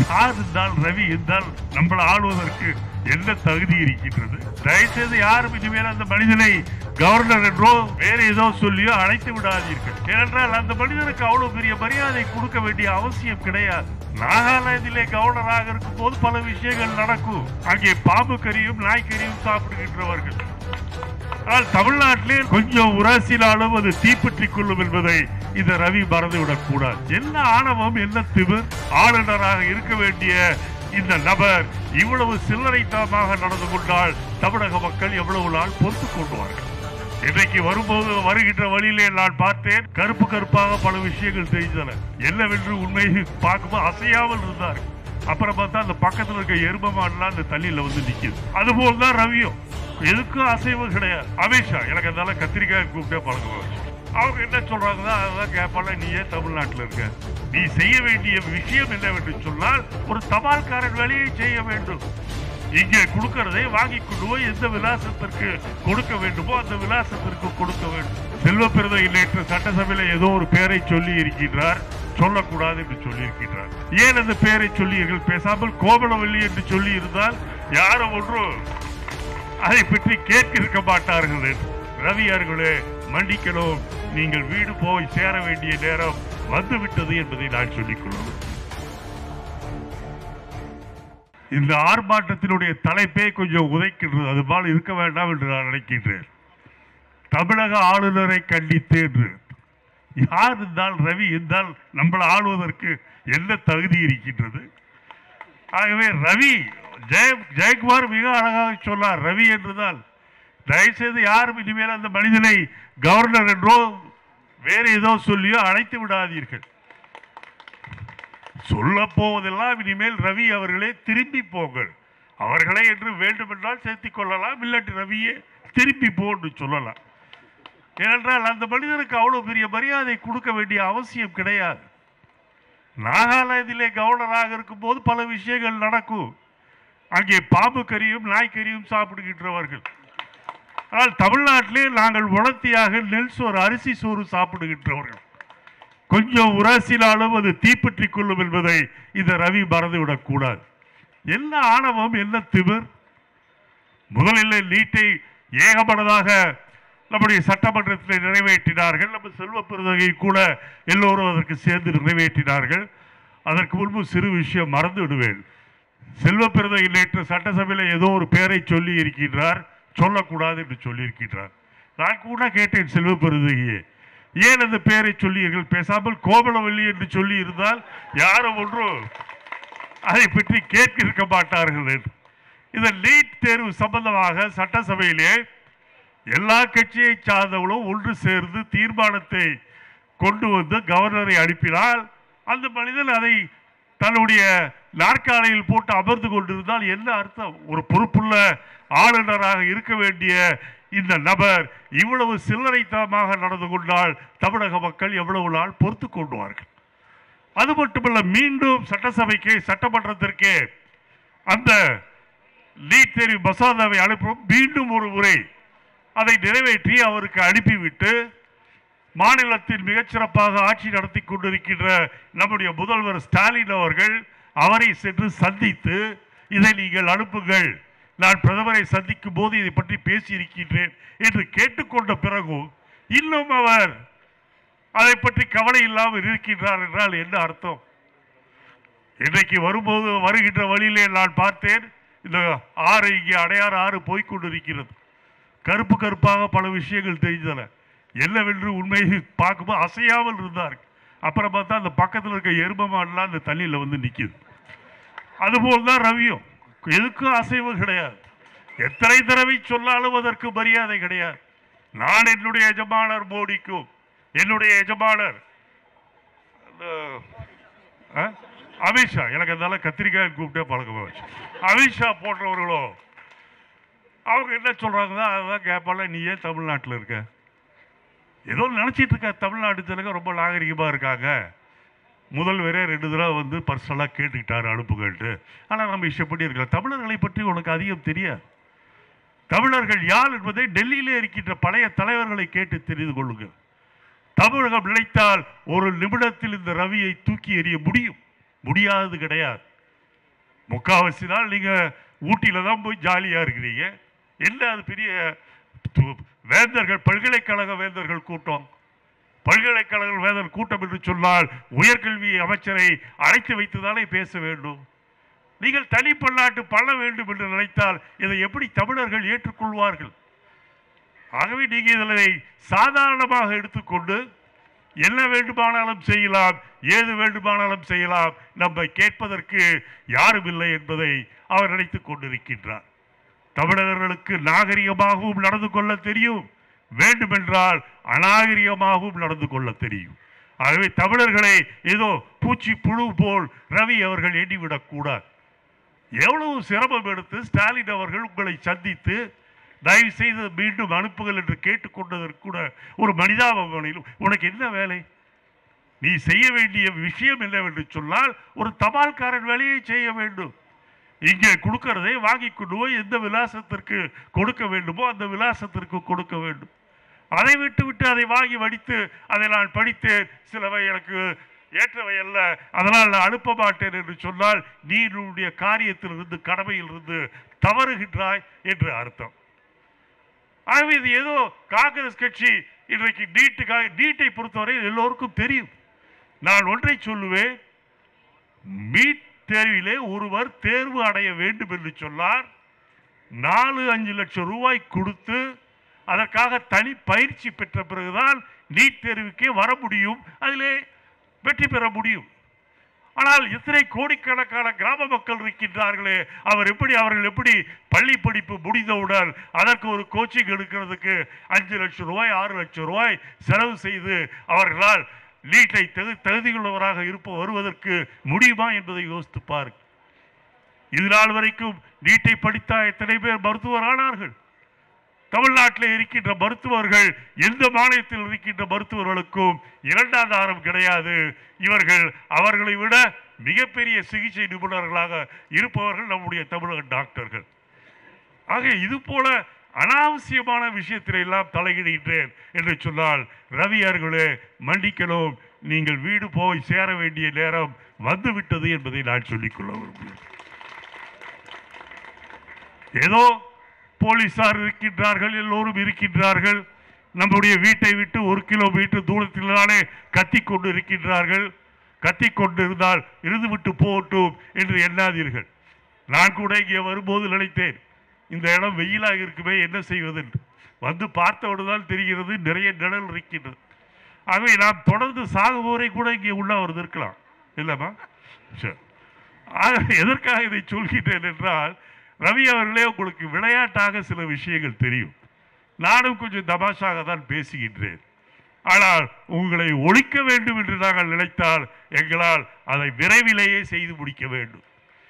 யார் இருந்தால் ரவி இருந்தால் நம்மளை ஆளுவதற்கு என்ன தகுதி இருக்கின்றது? தயவுசெய்து யாரும் இனிமேல் அந்த மனிதனை கவர்னர் என்றோ வேற ஏதோ சொல்லியோ அழைத்து விடாதீர்கள். ஏனென்றால் அந்த மனிதனுக்கு அவ்வளவு பெரிய மரியாதை கொடுக்க வேண்டிய அவசியம் கிடையாது. நாகாலாந்திலே கவர்னராக இருக்கும் போது பல விஷயங்கள் நடக்கும். அங்கே பாம்பு கறியும் நாய்க்கறியும் சாப்பிடுகின்றவர்கள். ஆனால் தமிழ்நாட்டிலே கொஞ்சம் உராசினாலும் அது தீப்பற்றிக் கொள்ளும் என்பதை இந்த ரவி மறந்துவிடக் கூடாது. என்ன ஆணவம், என்ன திமிர்! ஆளுநராக இருக்க வேண்டிய இந்த நபர் இவ்வளவு சில்லறைத்தனமாக நடந்து கொண்டால் தமிழக மக்கள் எவ்வளவு நாள் பொறுத்துக் கொள்வார்கள்? இன்றைக்கு வரும்போது வருகின்ற வழியிலே நான் பார்த்தேன், கருப்பு கருப்பாக பல விஷயங்கள் தெரிந்தன. என்னவென்று உண்மையை பார்க்கும்போது அசையாமல் இருந்தார். அப்புறம் பார்த்தா அந்த பக்கத்தில் இருக்க எருமமாடலாம் அந்த தண்ணியில வந்து நிக்குது. அதுபோல் தான் ரவியும் எதுக்கும் அசைவு கிடையாது. அமித்ஷா எனக்கு அதனால கத்திரிக்காய் கூப்பிட்டே பழக்கம். அவங்க என்ன சொல்றாங்கன்னா அதான் கேட்பால, நீ ஏன் தமிழ்நாட்டில் இருக்க? நீ செய்ய வேண்டிய விஷயம் என்னவென்று சொன்னால் ஒரு தபால்காரன் வேலையை செய்ய வேண்டும். இங்கே கொடுக்கறதை வாங்கி கொண்டு போய் எந்த விலாசத்திற்கு கொடுக்க வேண்டுமோ அந்த விலாசத்திற்கு கொடுக்க வேண்டும். செல்வ பெருதை நேற்று சட்டசபையில் ஏதோ ஒரு பெயரை சொல்லி இருக்கின்றார், சொல்லக்கூடாது என்று சொல்லி இருக்கின்றார். ஏன் அந்த பெயரை சொல்லீர்கள்? பேசாமல் கோமலவல்லி என்று சொல்லி இருந்தால் யாரும் ஒன்றும் அதை பற்றி கேட்க இருக்க மாட்டார்கள். ரவி அவர்களே மன்னிக்கணும், நீங்கள் வீடு போய் சேர வேண்டிய நேரம் வந்துவிட்டது என்பதை நான் சொல்லிக் கொள்ளும். இந்த ஆர்ப்பாட்டத்தினுடைய தலைப்பே கொஞ்சம் உதைக்கின்றது. அது போல் இருக்க வேண்டாம் என்று நான் நினைக்கின்றேன். தமிழக ஆளுநரை கண்டித்து என்று யார் இருந்தால் ரவி இருந்தால் நம்மளை ஆளுவதற்கு என்ன தகுதி இருக்கின்றது? ஆகவே ரவி ஜெயக்குமார் மிக அழகாக சொன்னார். ரவி என்றுதான் தயவுசெய்து யாரும் இனிமேல் அந்த மனிதனை கவர்னர் என்றோ வேற ஏதோ சொல்லியோ அழைத்து விடாதீர்கள். சொல்ல போவதெல்லாம் இனிமேல் ரவி அவர்களே திரும்பி போங்கள். அவர்களே என்று வேண்டுமென்றால் சேர்த்துக் கொள்ளலாம், இல்லாட்டி ரவியே திரும்பி போன்னு சொல்லலாம். ஏனென்றால் அந்த மனிதனுக்கு அவ்வளவு பெரிய மரியாதை கொடுக்க வேண்டிய அவசியம் கிடையாது. நாகாலாந்திலே கவர்னராக இருக்கும் போது பல விஷயங்கள் நடக்கும். அங்கே பாம்பு கறியும் நாய்க்கறியும் சாப்பிடுகின்றவர்கள். ஆனால் தமிழ்நாட்டிலே நாங்கள் உணர்த்தியாக நெல் சோறு, அரிசி சோறு சாப்பிடுகின்றவர்கள். கொஞ்சம் உராசினாலும் அது தீப்பற்றிக் கொள்ளும் என்பதை இந்த ரவி மறந்துவிடக் கூடாது. என்ன ஆணவம், என்ன திமிர்! முதலில் நீட்டை ஏகமனதாக நம்முடைய சட்டமன்றத்தில் நிறைவேற்றினார்கள். நம்ம செல்வ பெருந்தகை கூட எல்லோரும் அதற்கு சேர்ந்து நிறைவேற்றினார்கள். அதற்கு முன்பு சிறு விஷயம் மறந்து விடுவேன். செல்வ பெருந்தகை நேற்று சட்டசபையில் ஏதோ ஒரு பெயரை சொல்லி இருக்கின்றார், சொல்லக்கூடாது என்று சொல்லியிருக்கின்றார். நான் கூட கேட்டேன், செல்வ பெருந்தகையே ஏன் அந்த பெயரை சொல்லீர்கள்? பேசாமல் கோமலவல்லி என்று சொல்லி இருந்தால் யாரும் ஒன்றும் அதை பற்றி கேட்க இருக்க மாட்டார்கள் என்று. இந்த நீட் தேர்வு சம்பந்தமாக சட்டசபையிலே எல்லா கட்சியை சார்ந்தவர்களும் ஒன்று சேர்ந்து தீர்மானத்தை கொண்டு வந்து கவர்னரை அனுப்பினால் அந்த மனிதன் அதை தன்னுடைய நாற்காலியில் போட்டு அமர்ந்து கொண்டிருந்தால் என்ன அர்த்தம்? ஒரு பொறுப்புள்ள ஆளுநராக இருக்க வேண்டிய இந்த நபர் இவ்வளவு சில்லறைத்தனமாக நடந்து கொண்டால் தமிழக மக்கள் எவ்வளவு நாள் பொறுத்து கொள்வார்கள்? அது மட்டுமல்ல, மீண்டும் சட்டசபைக்கு சட்டமன்றத்திற்கு அந்த நீட் தேர்வு மசோதாவை அனுப்பும் மீண்டும் ஒரு முறை அதை நிறைவேற்றி அவருக்கு அனுப்பிவிட்டு மாநிலத்தில் மிகச்சிறப்பாக ஆட்சி நடத்தி கொண்டிருக்கின்ற நம்முடைய முதல்வர் ஸ்டாலின் அவர்கள் அவரை சென்று சந்தித்து இதை நீங்கள் அனுப்புங்கள், நான் பிரதமரை சந்திக்கும் போது இதை பற்றி பேசியிருக்கின்றேன் என்று கேட்டுக்கொண்ட பிறகும் இன்னும் அவர் அதை பற்றி கவலை இல்லாமல் இருக்கின்றார் என்றால் என்ன அர்த்தம்? இன்றைக்கு வரும்போது வருகின்ற வழியிலே நான் பார்த்தேன், இந்த ஆறு இங்கே அடையாறு ஆறு போய்கொண்டிருக்கிறது. கருப்பு கருப்பாக பல விஷயங்கள் தெரிந்தன. என்னவென்று உண்மையை பார்க்கும்போது அசையாமல் இருந்தார். அப்புறம் பார்த்தா அந்த பக்கத்தில் இருக்க எருமமாடலாம் அந்த தண்ணியில் வந்து நிற்குது. அதுபோல் தான் ரவியும் எதுக்கும் அசைவு கிடையாது. எத்தனை தடவை சொன்னாலும் அதற்கு மரியாதை கிடையாது. நான் என்னுடைய எஜமானர் மோடிக்கும் என்னுடைய எஜமானர் அமித்ஷா, எனக்கு அதனால கத்திரிக்காய் கூப்பிட்டே பழக்கமாச்சு. அமித்ஷா போன்றவர்களோ அவங்க என்ன சொல்றாங்கன்னா அதான் கேட்பால, நீ ஏன் தமிழ்நாட்டில் இருக்க? ஏதோ நினைச்சிட்டு இருக்க தமிழ்நாட்டு ஜனங்க ரொம்ப நாகரிகமாக இருக்காங்க. முதல்வரே 2 தடவை வந்து பர்சனலாக கேட்டுக்கிட்டாரு அனுப்புகள்ட்டு. ஆனால் நம்ம இஷ்டப்படி இருக்கலாம். தமிழர்களை பற்றி உனக்கு அதிகம் தெரியாது. தமிழர்கள் யார் என்பதை டெல்லியிலே இருக்கின்ற பழைய தலைவர்களை கேட்டு தெரிந்து கொள்ளுங்கள். தமிழகம் நினைத்தால் ஒரு நிமிடத்தில் இந்த ரவியை தூக்கி எறிய முடியும், முடியாதது கிடையாது. முக்காவாசி நாள் நீங்க ஊட்டியில தான் போய் ஜாலியா இருக்கிறீங்க. என்ன அது பெரிய வேந்தர்கள், பல்கலைக்கழக வேந்தர்கள் கூட்டம். பல்கலைக்கழக வேந்தர் கூட்டம் என்று சொன்னால் உயர்கல்வி அமைச்சரை அழைத்து வைத்துதானே பேச வேண்டும். நீங்கள் தனி பன்னாட்டு பண்ண வேண்டும் என்று நினைத்தால் இதை எப்படி தமிழர்கள் ஏற்றுக்கொள்வார்கள்? ஆகவே நீங்கள் இதனை சாதாரணமாக எடுத்துக்கொண்டு என்ன வேண்டுமானாலும் செய்யலாம், ஏது வேண்டுமானாலும் செய்யலாம், நம்மை கேட்பதற்கு யாரும் இல்லை என்பதை அவர் நினைத்துக் கொண்டிருக்கின்றார். தமிழர்களுக்கு நாகரிகமாகவும் நடந்து கொள்ள தெரியும், வேண்டுமென்றால் அநாகரிகமாகவும் நடந்து கொள்ள தெரியும். ஆகவே தமிழர்களை ஏதோ பூச்சி புழு போல் ரவி அவர்கள் எண்ணிவிடக் கூடாது. எவ்வளவு சிரமம் எடுத்து ஸ்டாலின் அவர்கள் உங்களை சந்தித்து தயவு செய்து மீண்டும் அனுப்புகள் என்று கேட்டுக்கொண்டதற்கு கூட ஒரு மனிதாபிமானியில் உனக்கு என்ன வேலை, நீ செய்ய வேண்டிய விஷயம் என்னவென்று சொன்னால் ஒரு தபால்காரன் வேலையை செய்ய வேண்டும். இங்கே கொடுக்கிறதை வாங்கி கொண்டு போய் எந்த விலாசத்திற்கு கொடுக்க வேண்டுமோ அந்த விலாசத்திற்கு கொடுக்க வேண்டும். அதை விட்டு அதை வாங்கி வடித்து அதை நான் படித்தேன், சிலவை எனக்கு ஏற்றவை அல்ல, அதனால் நான் அனுப்ப மாட்டேன் என்று சொன்னால் நீ உன்னுடைய காரியத்திலிருந்து கடமையிலிருந்து தவறுகின்றாய் என்று அர்த்தம். ஆகவே இது ஏதோ காங்கிரஸ் கட்சி இன்றைக்கு நீட்டை பொறுத்தவரை எல்லோருக்கும் தெரியும். நான் ஒன்றை சொல்லுவேன், நீட் தேர்விலே ஒருவர் தேர்வு அடைய வேண்டும் என்று சொன்னார் 4-5 லட்சம் ரூபாய் கொடுத்து அதற்காக தனி பயிற்சி பெற்ற பிறகுதான் நீட் தேர்வுக்கே வர முடியும், அதிலே வெற்றி பெற முடியும். ஆனால் எத்தனை கோடிக்கணக்கான கிராம மக்கள் இருக்கின்றார்களே, அவர்கள் எப்படி பள்ளி படிப்பு முடிந்தவுடன் அதற்கு ஒரு கோச்சிங் எடுக்கிறதுக்கு 5 லட்சம் ரூபாய் 6 லட்சம் ரூபாய் செலவு செய்து அவர்களால் நீட்டை தகுதியுள்ளவராக வருவதற்கு முடியுமா என்பதை யோசித்து பாருங்கள். இது நாள் வரைக்கும் நீட்டை படித்தா எத்தனை பேர் மருத்துவர் ஆனார்கள்? தமிழ்நாட்டில் இருக்கின்ற மருத்துவர்கள் எந்த மாநிலத்தில் இருக்கின்ற மருத்துவர்களுக்கும் இரண்டாதாரம் கிடையாது. இவர்கள் அவர்களை விட மிகப்பெரிய சிகிச்சை நிபுணர்களாக இருப்பவர்கள் நம்முடைய தமிழக டாக்டர்கள். ஆக இது போல அனாவசியமான விஷயத்தில் எல்லாம் தலையிடுகின்றேன் என்று சொன்னால் ரவி அவர்களே மன்னிக்கணும், நீங்கள் வீடு போய் சேர வேண்டிய நேரம் வந்துவிட்டது என்பதை நான் சொல்லிக்கொள்ள விரும்புகிறேன். ஏதோ போலீசார் இருக்கின்றார்கள், எல்லோரும் இருக்கின்றார்கள், நம்முடைய வீட்டை விட்டு 1 கிலோமீட்டர் தூரத்தில்தானே கத்தி கொண்டு இருக்கின்றார்கள். கத்தி கொண்டு இருந்தால் இருந்துவிட்டு போகட்டும் என்று எண்ணாதீர்கள். நான் கூட இங்கே வரும்போது நினைத்தேன், இந்த இடம் வெயிலாக இருக்குமே என்ன செய்வது என்று. வந்து பார்த்தவுடன் தான் தெரிகிறது நிறைய நிழல் இருக்கின்றது. ஆகவே நாம் தொடர்ந்து சாகுவோரை கூட இங்கே உண்ணாவிரதம் இருக்கலாம் இல்லைம்மா? சரி, எதற்காக இதை சொல்கின்றேன் என்றால் ரவி அவர்களே உங்களுக்கு விளையாட்டாக சில விஷயங்கள் தெரியும், நானும் கொஞ்சம் தமாஷாக தான் பேசுகின்றேன். ஆனால் உங்களை ஒழிக்க வேண்டும் என்று நாங்கள் நினைத்தால் எங்களால் அதை விரைவிலேயே செய்து முடிக்க வேண்டும்.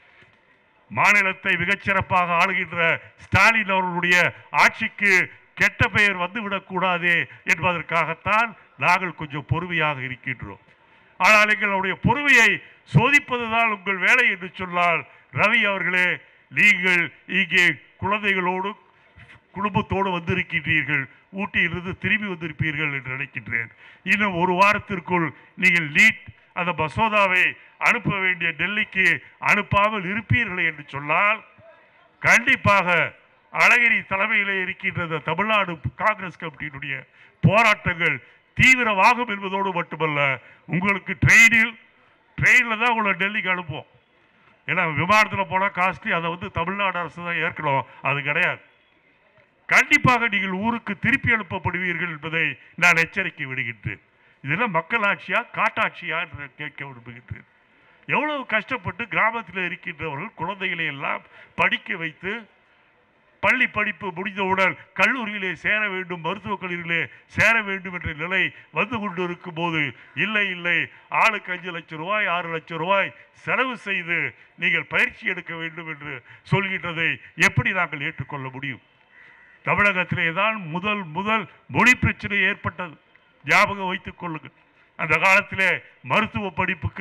மாநிலத்தை மிகச்சிறப்பாக ஆளுகின்ற ஸ்டாலின் அவர்களுடைய ஆட்சிக்கு கெட்ட பெயர் வந்துவிடக்கூடாது என்பதற்காகத்தான் நாங்கள் கொஞ்சம் பொறுமையாக இருக்கின்றோம். ஆனால் எங்களுடைய பொறுமையை சோதிப்பதுதான் உங்கள் வேலை என்று சொன்னால் ரவி அவர்களே, நீங்கள் இங்கே குழந்தைகளோடு குடும்பத்தோடு வந்திருக்கின்றீர்கள், ஊட்டியிலிருந்து திரும்பி வந்திருப்பீர்கள் என்று நினைக்கின்றேன். இன்னும் 1 வாரத்திற்குள் நீங்கள் நீட் அந்த மசோதாவை அனுப்ப வேண்டிய டெல்லிக்கு அனுப்பாமல் இருப்பீர்கள் என்று சொன்னால் கண்டிப்பாக அழகிரி தலைமையிலே இருக்கின்ற தமிழ்நாடு காங்கிரஸ் கமிட்டியினுடைய போராட்டங்கள் தீவிரமாகும் என்பதோடு மட்டுமல்ல, உங்களுக்கு ட்ரெயினில் தான் உங்களை டெல்லிக்கு அனுப்புவோம். ஏன்னா விமானத்தில் போனால் காஸ்ட்லி, அதை தமிழ்நாடு அரசு தான் ஏற்கனவே, அது கிடையாது. கண்டிப்பாக நீங்கள் ஊருக்கு திருப்பி அனுப்பப்படுவீர்கள் என்பதை நான் எச்சரிக்கை விடுகின்றேன். இதெல்லாம் மக்களாட்சியா காட்டாட்சியா என்று கேட்க விரும்புகின்றேன். எவ்வளவு கஷ்டப்பட்டு கிராமத்தில் இருக்கின்றவர்கள் குழந்தைகளை எல்லாம் படிக்க வைத்து பள்ளி படிப்பு முடிந்தவுடன் கல்லூரியிலே சேர வேண்டும், மருத்துவக் கல்லூரியிலே சேர வேண்டும் என்ற நிலை வந்து கொண்டு இருக்கும் போது இல்லை ஆளுக்கு 5 லட்சம் ரூபாய் 6 லட்சம் ரூபாய் செலவு செய்து நீங்கள் பயிற்சி எடுக்க வேண்டும் என்று சொல்கின்றதை எப்படி நாங்கள் ஏற்றுக்கொள்ள முடியும்? தமிழகத்திலே தான் முதல் மொழி பிரச்சனை ஏற்பட்டது, ஞாபகம் வைத்துக் கொள்ளுங்கள். அந்த காலத்திலே மருத்துவ படிப்புக்கு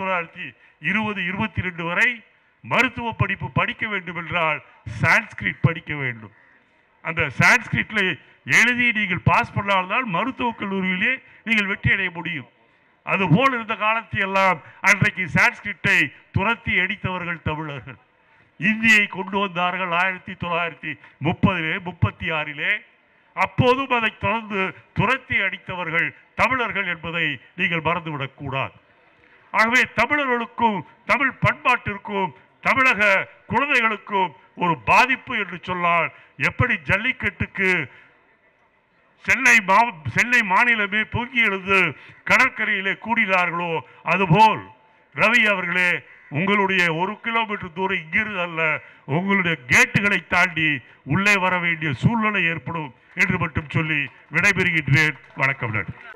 1920-22 வரை மருத்துவ படிப்பு படிக்க வேண்டும் என்றால் சான்ஸ்கிரிட் படிக்க வேண்டும். அந்த சான்ஸ்கிரிட்ல எழுதி நீங்கள் பாஸ் பண்ணால்தான் மருத்துவக் கல்லூரியிலே நீங்கள் வெற்றி அடைய முடியும். அதுபோல் இருந்த காலத்தை எல்லாம் அன்றைக்கு சான்ஸ்கிரிட்டை துரத்தி அடித்தவர்கள் தமிழர்கள். இந்தியை கொண்டு வந்தார்கள் 1936 அப்போதும் அதை தொடர்ந்து துரத்தி அடித்தவர்கள் தமிழர்கள் என்பதை நீங்கள் மறந்துவிடக் கூடாது. ஆகவே தமிழர்களுக்கும் தமிழ் பண்பாட்டிற்கும் தமிழக குழந்தைகளுக்கும் ஒரு பாதிப்பு என்று சொன்னால் எப்படி ஜல்லிக்கட்டுக்கு சென்னை மாநிலமே பொங்கி எழுந்து கடற்கரையிலே கூடினார்களோ அதுபோல் ரவி அவர்களே உங்களுடைய 1 கிலோமீட்டர் தூரம் இங்கிருந்து அல்ல, உங்களுடைய கேட்டுகளை தாண்டி உள்ளே வர வேண்டிய சூழ்நிலை ஏற்படும் என்று மட்டும் சொல்லி விடைபெறுகின்றேன். வணக்கம்.